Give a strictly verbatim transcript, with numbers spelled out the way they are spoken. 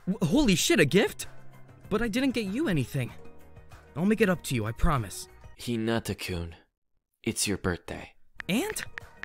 W holy shit, a gift? But I didn't get you anything. I'll make it up to you, I promise. Hinata-kun, it's your birthday. And?